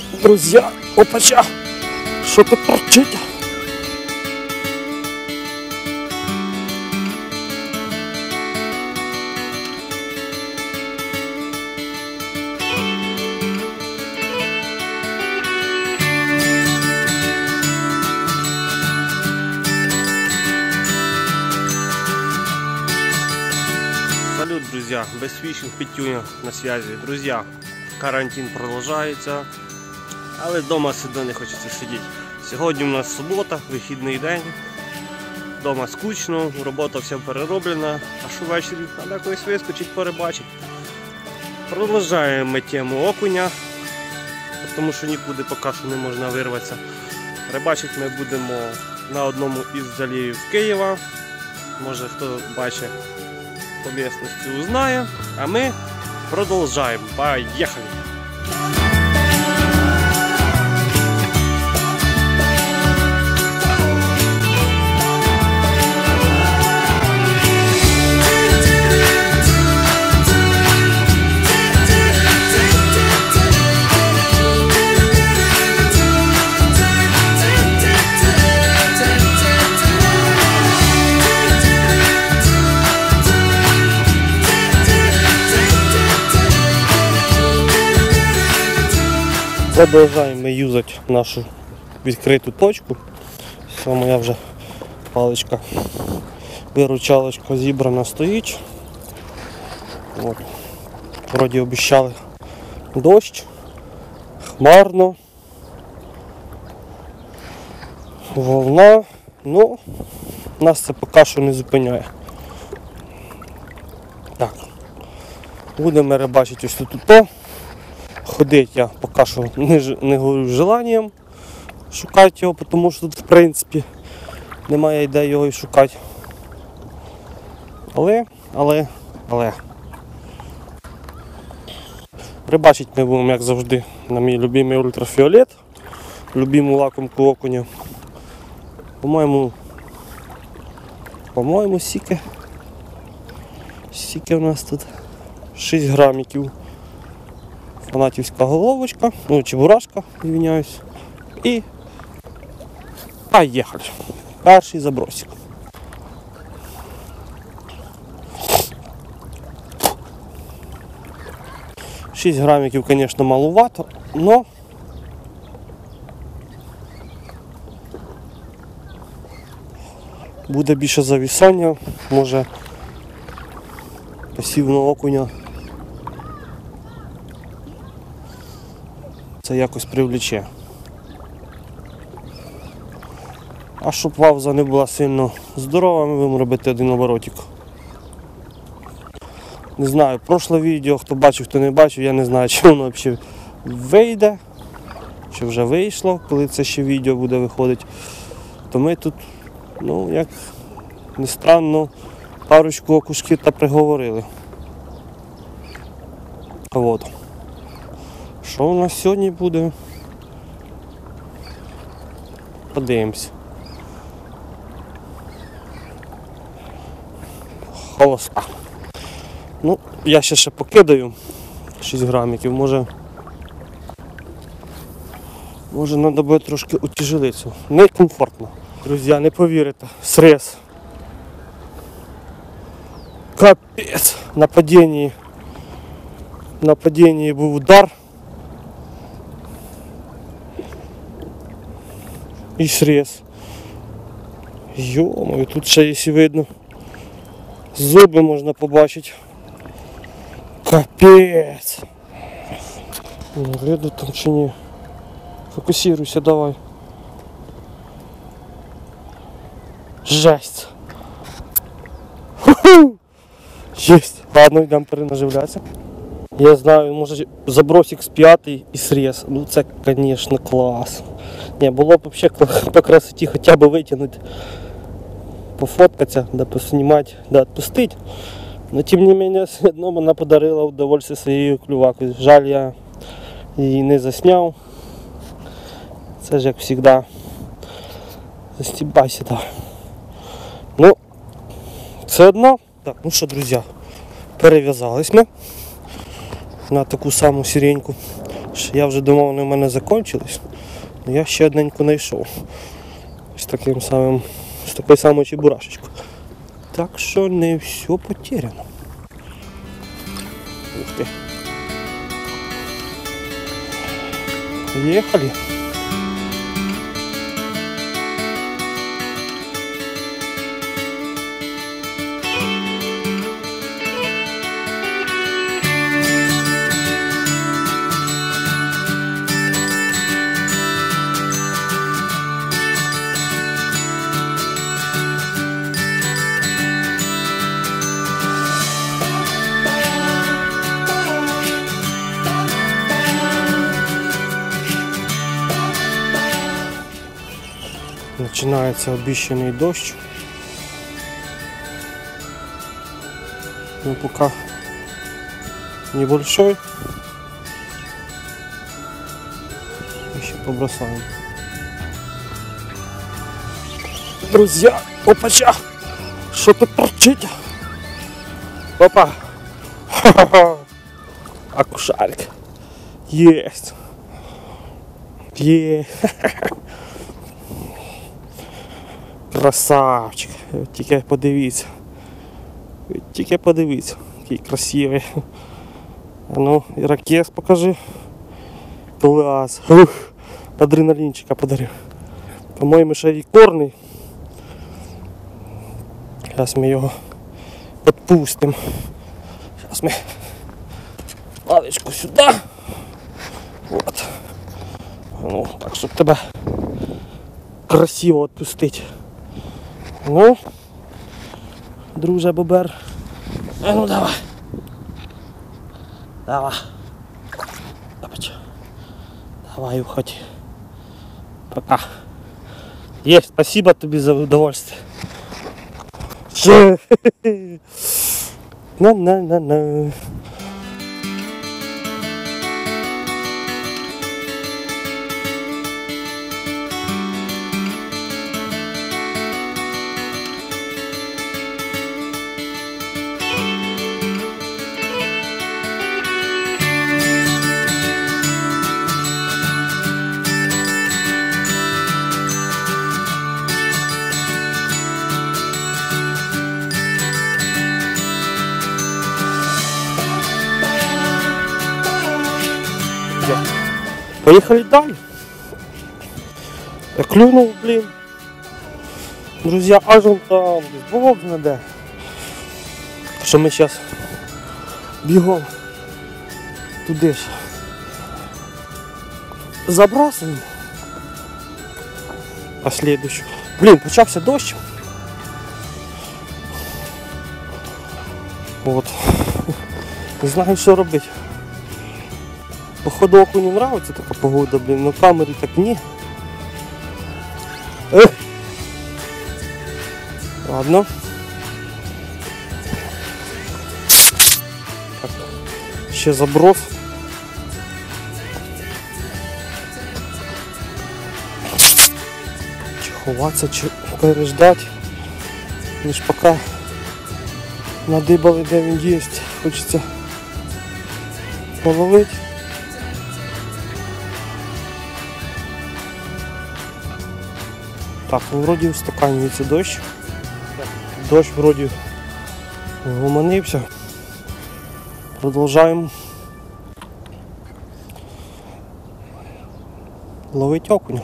Друзья, опача, що тут торчить? Салют, друзья, Безфішинг Петюня на связи. Друзья, карантин продовжується, але вдома сидіти не хочеться сидіти. Сьогодні у нас субота, вихідний день. Вдома скучно, робота вся перероблена, а що ввечері треба когось вискочити, порибачити. Продовжуємо ми тему окуня, тому що нікуди поки що не можна вирватися. Рибачити ми будемо на одному із залівів Києва. Може хто бачить по місцевості узнає, а ми продовжуємо. Поїхали! Продовжуємо юзати нашу відкриту точку. Все, моя вже паличка, виручалочка зібрана стоїть. От. Вроді обіцяли дощ, хмарно, волна, ну нас це поки що не зупиняє. Так, будемо рибачити ось тут. Ходить я поки що не говорю з желанням шукати його, тому що тут в принципі немає ідеї його і шукати. Але рибачити ми будемо, як завжди, на мій любимий ультрафіолет, любиму лакомку окуня. По-моєму, стільки у нас тут 6 грамів. Фанатівська головочка, ну чебурашка, извиняюсь. І поїхали. Перший забросик. Шість грамів, звісно, маловато, но буде більше завісання, може пасивного окуня. Це якось привліче. А щоб вавза не була сильно здорова, ми будемо робити один оборотик. Не знаю, прошле відео, хто бачив, хто не бачив, я не знаю, чи воно взагалі вийде, чи вже вийшло, коли це ще відео буде виходити. То ми тут, ну, як не странно, парочку окушків та приговорили. От. Що у нас сьогодні буде? Подивимось. Холоста. Ну, я ще покидаю 6 грамів, може треба буде трошки утяжелитися. Некомфортно. Друзі, не повірите, срез. Капець. На падінні був удар. І срез. Йо-моє, тут ще, якщо видно, зуби можна побачити. Капець. Видно там чи ні? Фокусируйся, давай. Жесть. Ху-ху! Єсть. Ладно, йдемо перенаживлятися. Я знаю, може забросик з 5 і срез. Ну це, звісно, клас. Не, було б взагалі по красоті хоча б витягнути, пофоткатися, да поснімати, да відпустити. Но тим не менше, все одно вона подарила удовольствие своєю клювакою. Жаль, я її не засняв. Це ж як завжди. Застібайся, да. Ну, все одно. Так, ну що, друзі, перев'язались ми на таку саму сиреньку. Я вже думав, вони в мене закінчились. Але я ще одненьку знайшов. З таким самим, з такою самою чебурашечкою. Так що не все потеряно. Ух ти. Поехали. Начинается обещанный дождь. Но пока небольшой. Еще побросаем. Друзья, опача! Что тут торчит? Опа! Ха-ха-ха! Акушарик. Есть! Есть! Красавчик, тільки подивіться, який красивий. А ну, і ракет покажи. Клас. Ух, адреналінчика подарив. По-моєму, ще рекордний. Зараз ми його відпустимо. Зараз ми паличку сюди. От. Ну, так, щоб тебе красиво відпустити. Ну, друже бобер. А ну давай. Давай. Давай, уходи. Пока. Есть, спасибо тебе за удовольствие. На-на-на-на. Поехали дальше. Я клюнул, блин. Друзья, аж он там, Бог знає. Що ми зараз бігом туди ж забрасуємо. А слідуючу. Блін, почався дощ. От. Не знаю, що робити. Походу оку не нравится така погода, блин, но камері так ні. Ладно. Так. Ще заброс. Чи ховатися, чи переждати. Ніж поки надибали, де він є. Хочеться половити. Так, ну вроді устаканюється дощ. Дощ вроді гомонився. Продовжаємо ловити окуня.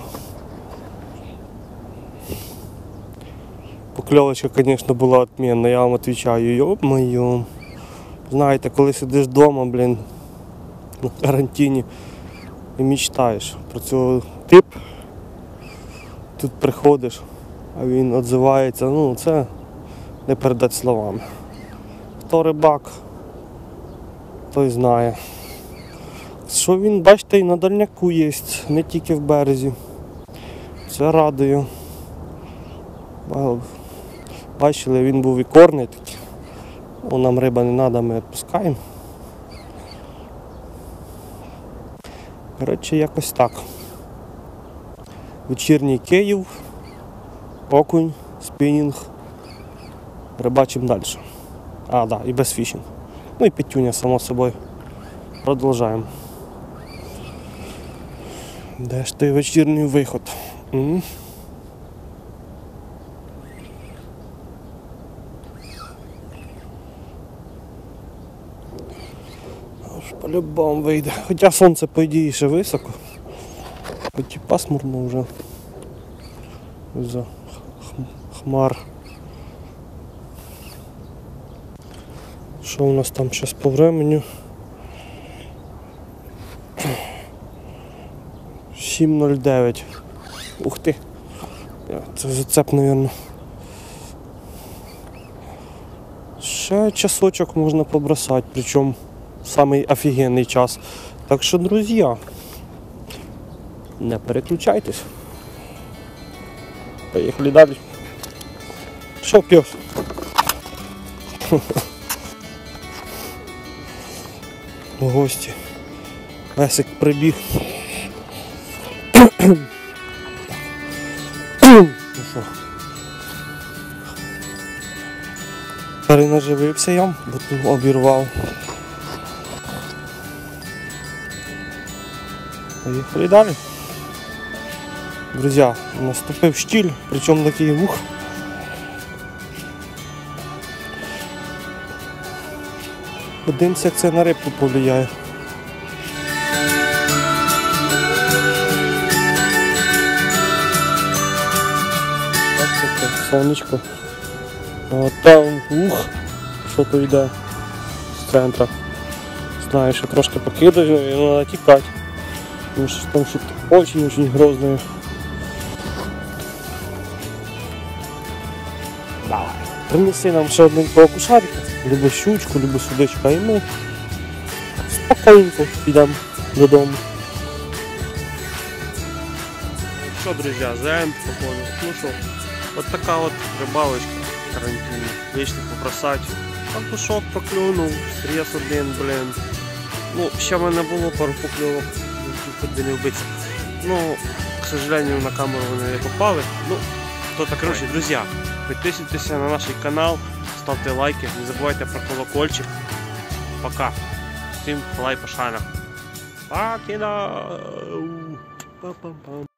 Покльовочка, звісно, була відмінна, я вам відповідаю, йо-моє. Знаєте, коли сидиш вдома, блін, на карантині і мечтаєш про цього типу. Тут приходиш, а він відзивається, ну це не передати словами. Хто рибак, той знає. Що він, бачите, і на дальняку є, не тільки в березі. Це радує. Бачили, він був і корний такий. О, нам риба не треба, ми відпускаємо. Коротше, якось так. Вечірній Київ, окунь, спінінг, рибачимо далі. А, да, і без фішинг. Ну і петюня, само собою. Продовжаємо. Де ж той вечірній виход? По-любому вийде. Хоча сонце, по ідеї, ще високо. Хоч і пасмурно вже. За хмар. Що у нас там зараз по времени? 7:09. Ух ти. Це зацеп, мабуть. Ще часочок можна побросати, причому самий офігенний час. Так що, друзі, не переключайтесь. Поїхали далі. Що, пес? Гості. Весик прибіг. Ну що? Перенаживився я, бо тут обірвав. Поїхали далі. Друзі, наступив штіль, причому такий вух. Подивимося, як це на рибку повлияє. Сонечко. А там ух, що то йде з центру. Знаю, що трошки покидаю, і треба тікати. Тому що там щось дуже грозне. Давай. Принеси нам ще одненького кушарика, любу щучку, любу судочка, і ми спокійненько підемо додому. Що, друзі, заємо походу. Ну що, от така от рибалочка в карантині. Вийшли побросати. Пантушок проклюнув, стрес один, блин. Ну, ще в мене було пару покльовок, хоч би не вбитися. Ну, к сожалению, на камеру вони не попали. Ну, то так, короче, друзі, підписуйтесь на наш канал, ставте лайки, не забувайте про колокольчик. Пока. Всім лайк по шанах. Покидав. Па-па-пам.